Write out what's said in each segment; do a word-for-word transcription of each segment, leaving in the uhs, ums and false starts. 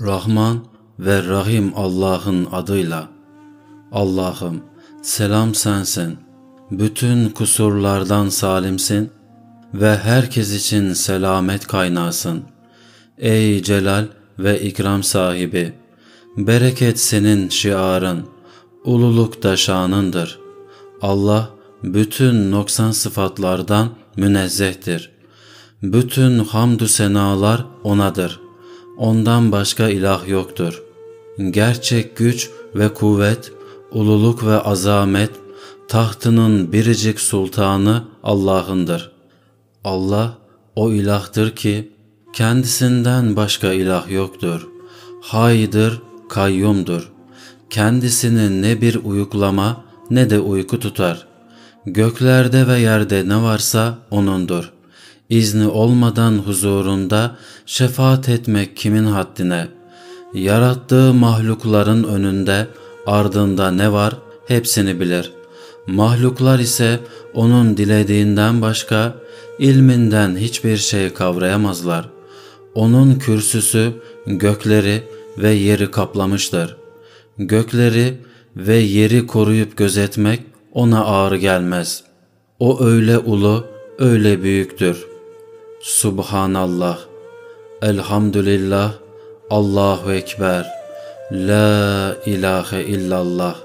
Rahman ve Rahim Allah'ın adıyla. Allah'ım, selam sensin. Bütün kusurlardan salimsin ve herkes için selamet kaynağısın. Ey celal ve ikram sahibi, bereket senin şiarın, ululuk da şanındır. Allah bütün noksan sıfatlardan münezzehtir. Bütün hamdü senalar O'nadır. Ondan başka ilah yoktur. Gerçek güç ve kuvvet, ululuk ve azamet, tahtının biricik sultanı Allah'ındır. Allah o ilahtır ki, kendisinden başka ilah yoktur. Haydır, kayyumdur. Kendisini ne bir uyuklama ne de uyku tutar. Göklerde ve yerde ne varsa O'nundur. İzni olmadan huzurunda şefaat etmek kimin haddine? Yarattığı mahlukların önünde, ardında ne var hepsini bilir. Mahluklar ise O'nun dilediğinden başka, ilminden hiçbir şey kavrayamazlar. O'nun kürsüsü gökleri ve yeri kaplamıştır. Gökleri ve yeri koruyup gözetmek O'na ağır gelmez. O öyle ulu, öyle büyüktür. Subhanallah, elhamdülillah, Allahu Ekber, la ilahe illallah.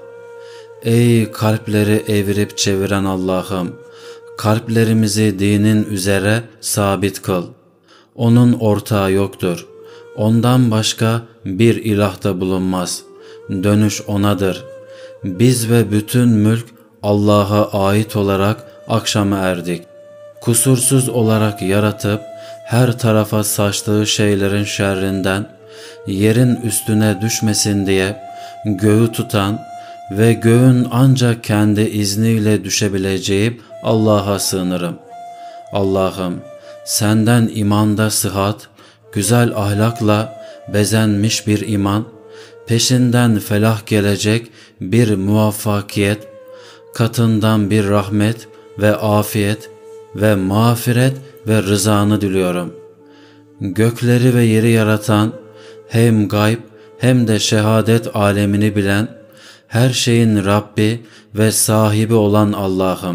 Ey kalpleri evirip çeviren Allah'ım, kalplerimizi dinin üzere sabit kıl. O'nun ortağı yoktur. Ondan başka bir ilah da bulunmaz. Dönüş O'nadır. Biz ve bütün mülk Allah'a ait olarak akşama erdik. Kusursuz olarak yaratıp her tarafa saçtığı şeylerin şerrinden, yerin üstüne düşmesin diye göğü tutan ve göğün ancak kendi izniyle düşebileceği Allah'a sığınırım. Allah'ım, senden imanda sıhhat, güzel ahlakla bezenmiş bir iman, peşinden felah gelecek bir muvaffakiyet, katından bir rahmet ve afiyet ve mağfiret ve rızanı diliyorum. Gökleri ve yeri yaratan, hem gayb hem de şehadet alemini bilen, her şeyin Rabbi ve sahibi olan Allah'ım,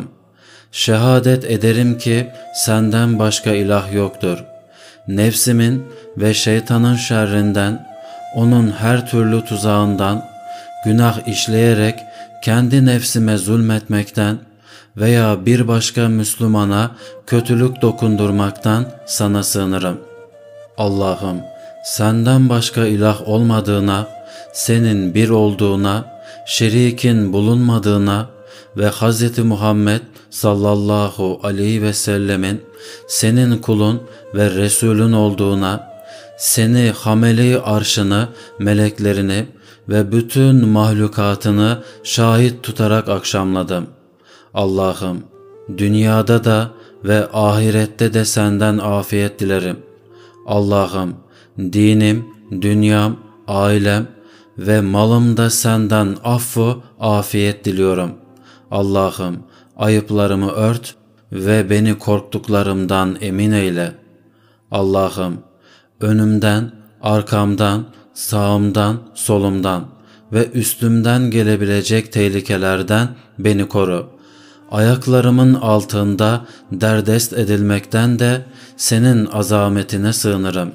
şehadet ederim ki senden başka ilah yoktur. Nefsimin ve şeytanın şerrinden, onun her türlü tuzağından, günah işleyerek kendi nefsime zulmetmekten veya bir başka Müslümana kötülük dokundurmaktan sana sığınırım. Allah'ım, senden başka ilah olmadığına, senin bir olduğuna, şerikin bulunmadığına ve Hz. Muhammed sallallahu aleyhi ve sellemin senin kulun ve Resulün olduğuna, seni hamele-i arşını, meleklerini ve bütün mahlukatını şahit tutarak akşamladım. Allah'ım, dünyada da ve ahirette de senden afiyet dilerim. Allah'ım, dinim, dünyam, ailem ve malım da senden affu, afiyet diliyorum. Allah'ım, ayıplarımı ört ve beni korktuklarımdan emin eyle. Allah'ım, önümden, arkamdan, sağımdan, solumdan ve üstümden gelebilecek tehlikelerden beni koru. Ayaklarımın altında derdest edilmekten de senin azametine sığınırım.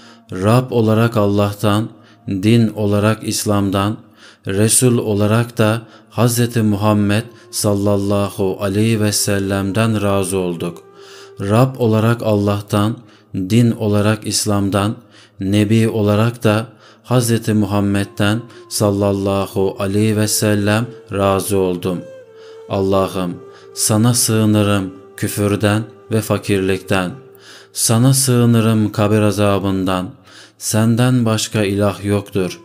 Rab olarak Allah'tan, din olarak İslam'dan, Resul olarak da Hz. Muhammed sallallahu aleyhi ve sellem'den razı olduk. Rab olarak Allah'tan, din olarak İslam'dan, Nebi olarak da Hz. Muhammed'den sallallahu aleyhi ve sellem razı oldum. Allah'ım, sana sığınırım küfürden ve fakirlikten. Sana sığınırım kabir azabından. Senden başka ilah yoktur.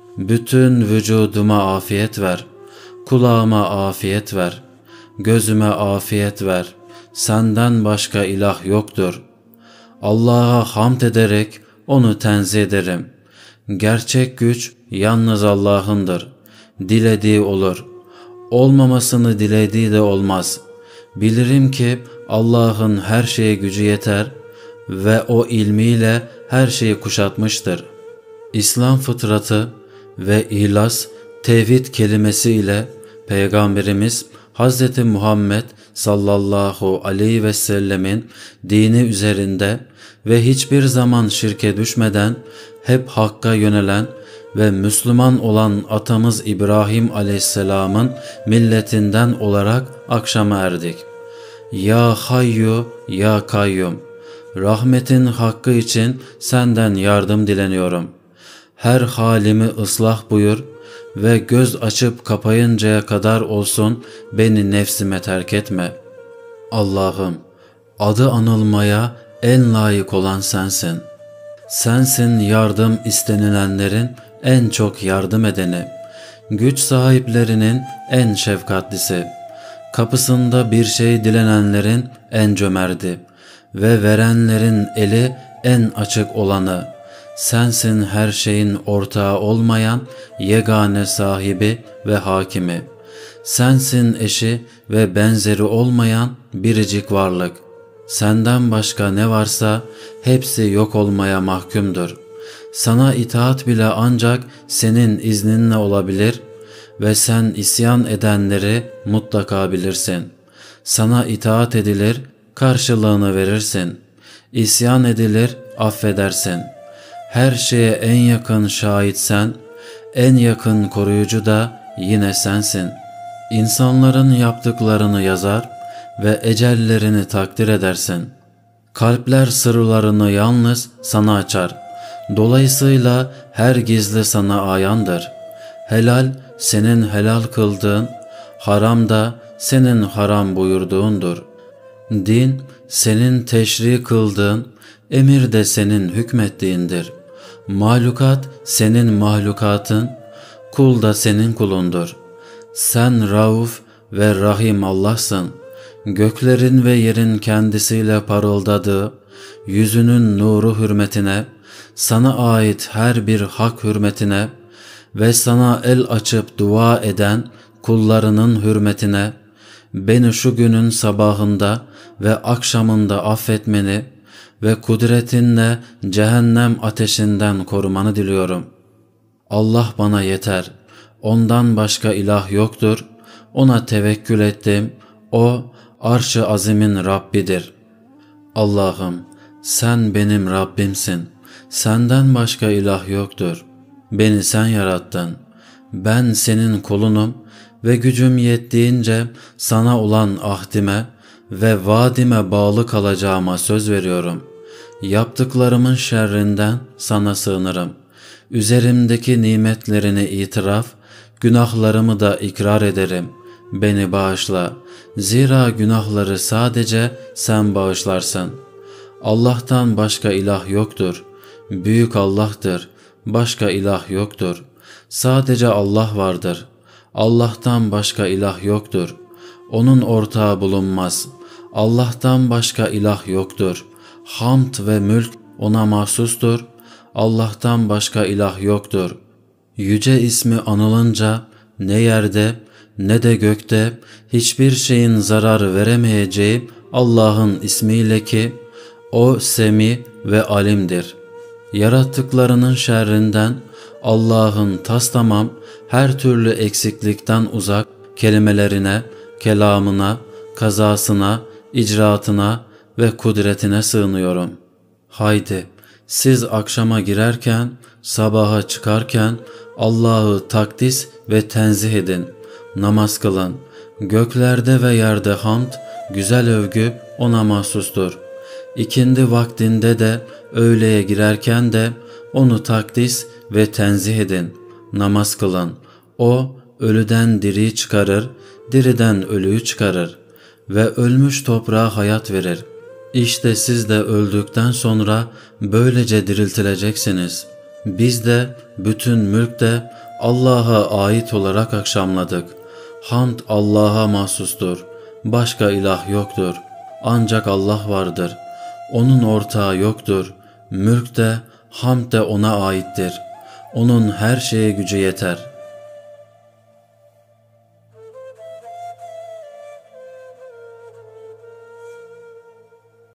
Bütün vücuduma afiyet ver. Kulağıma afiyet ver. Gözüme afiyet ver. Senden başka ilah yoktur. Allah'a hamd ederek O'nu tenzih ederim. Gerçek güç yalnız Allah'ındır. Dilediği olur. Olmamasını dilediği de olmaz. Bilirim ki Allah'ın her şeye gücü yeter ve O ilmiyle her şeyi kuşatmıştır. İslam fıtratı ve ihlas, tevhid kelimesi ile Peygamberimiz Hz. Muhammed sallallahu aleyhi ve sellemin dini üzerinde ve hiçbir zaman şirke düşmeden hep hakka yönelen ve Müslüman olan atamız İbrahim aleyhisselamın milletinden olarak akşama erdik. Ya Hayyu Ya Kayyum, rahmetin hakkı için senden yardım dileniyorum. Her halimi ıslah buyur ve göz açıp kapayıncaya kadar olsun beni nefsime terk etme. Allah'ım, adı anılmaya en layık olan sensin. Sensin yardım istenilenlerin en çok yardım edeni, güç sahiplerinin en şefkatlisi, kapısında bir şey dilenenlerin en cömerti ve verenlerin eli en açık olanı. Sensin her şeyin ortağı olmayan yegane sahibi ve hakimi. Sensin eşi ve benzeri olmayan biricik varlık. Senden başka ne varsa hepsi yok olmaya mahkumdur. Sana itaat bile ancak senin izninle olabilir ve sen isyan edenleri mutlaka bilirsin. Sana itaat edilir, karşılığını verirsin. İsyan edilir, affedersin. Her şeye en yakın şahit sen, en yakın koruyucu da yine sensin. İnsanların yaptıklarını yazar ve ecellerini takdir edersin. Kalpler sırlarını yalnız sana açar. Dolayısıyla her gizli sana ayandır. Helal senin helal kıldığın, haram da senin haram buyurduğundur. Din senin teşri kıldığın, emir de senin hükmettiğindir. Mahlukat senin mahlukatın, kul da senin kulundur. Sen Rauf ve Rahim Allah'sın. Göklerin ve yerin kendisiyle parıldadığı, yüzünün nuru hürmetine, sana ait her bir hak hürmetine ve sana el açıp dua eden kullarının hürmetine, beni şu günün sabahında ve akşamında affetmeni ve kudretinle cehennem ateşinden korumanı diliyorum. Allah bana yeter. Ondan başka ilah yoktur. Ona tevekkül ettim. O arş-ı azimin Rabbidir. Allah'ım, sen benim Rabbimsin. Senden başka ilah yoktur. Beni sen yarattın. Ben senin kulunum ve gücüm yettiğince sana olan ahdime ve vaadime bağlı kalacağıma söz veriyorum. Yaptıklarımın şerrinden sana sığınırım. Üzerimdeki nimetlerini itiraf, günahlarımı da ikrar ederim. Beni bağışla. Zira günahları sadece sen bağışlarsın. Allah'tan başka ilah yoktur. Büyük Allah'tır. Başka ilah yoktur. Sadece Allah vardır. Allah'tan başka ilah yoktur. Onun ortağı bulunmaz. Allah'tan başka ilah yoktur. Hamd ve mülk ona mahsustur. Allah'tan başka ilah yoktur. Yüce ismi anılınca ne yerde ne de gökte hiçbir şeyin zarar veremeyeceği Allah'ın ismiyle ki o Semi ve Alim'dir. Yarattıklarının şerrinden Allah'ın tastamam her türlü eksiklikten uzak kelimelerine, kelamına, kazasına, icraatına ve kudretine sığınıyorum. Haydi siz akşama girerken, sabaha çıkarken Allah'ı takdis ve tenzih edin. Namaz kılın. Göklerde ve yerde hamd, güzel övgü ona mahsustur. İkindi vaktinde de, öğleye girerken de onu takdis ve tenzih edin. Namaz kılın. O ölüden diriyi çıkarır, diriden ölüyü çıkarır ve ölmüş toprağa hayat verir. İşte siz de öldükten sonra böylece diriltileceksiniz. Biz de bütün mülk de Allah'a ait olarak akşamladık. Hamd Allah'a mahsustur. Başka ilah yoktur. Ancak Allah vardır. Onun ortağı yoktur. Mülk de, hamd de ona aittir. Onun her şeye gücü yeter.